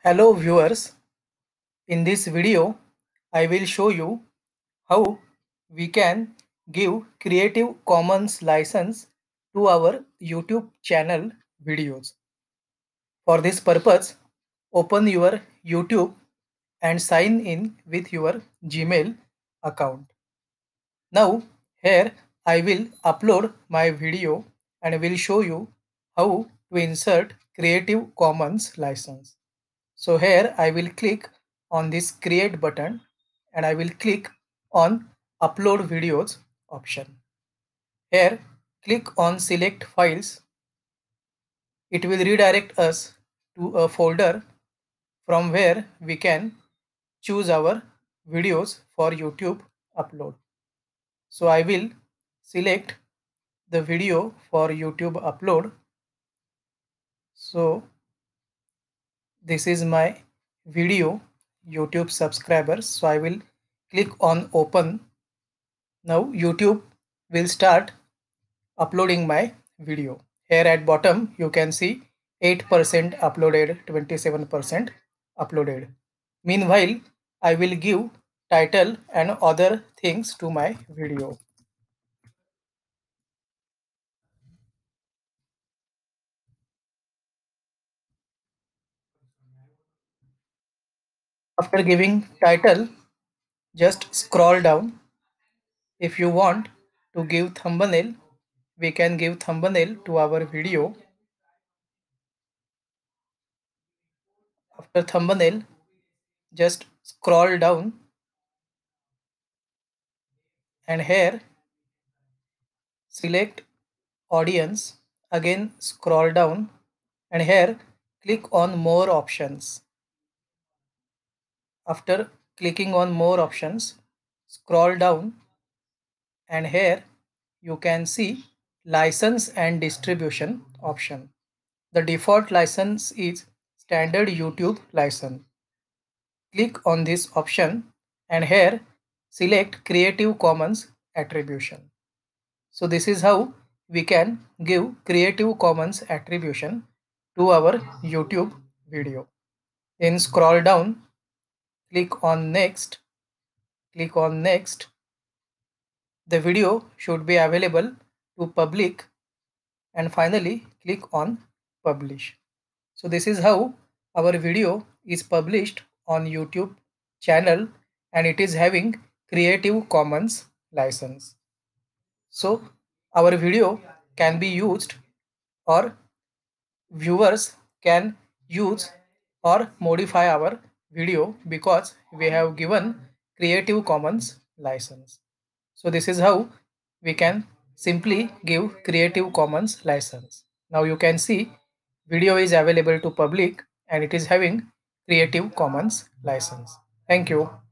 Hello viewers, in this video I will show you how we can give Creative Commons license to our YouTube channel videos. For this purpose, open your YouTube and sign in with your Gmail account. Now here I will upload my video and will show you how to insert Creative Commons license. So here I will click on this create button and I will click on upload videos option. Here click on select files. It will redirect us to a folder from where we can choose our videos for YouTube upload. So I will select the video for YouTube upload. So this is my video YouTube subscribers. So I will click on open. Now YouTube will start uploading my video. Here at bottom you can see 8% uploaded, 27% uploaded. Meanwhile, I will give title and other things to my video. After giving title, just scroll down. If you want to give thumbnail, we can give thumbnail to our video. After thumbnail, just scroll down and here select audience. Again scroll down and here click on more options. After clicking on more options, scroll down and here you can see license and distribution option. The default license is standard YouTube license. Click on this option and here select Creative Commons attribution. So this is how we can give Creative Commons attribution to our YouTube video. Then scroll down, click on next, click on next. The video should be available to public and finally click on publish. So this is how our video is published on YouTube channel and it is having Creative Commons license. So our video can be used or viewers can use or modify our video because we have given Creative Commons license. So this is how we can simply give Creative Commons license. Now you can see video is available to public and it is having Creative Commons license. Thank you.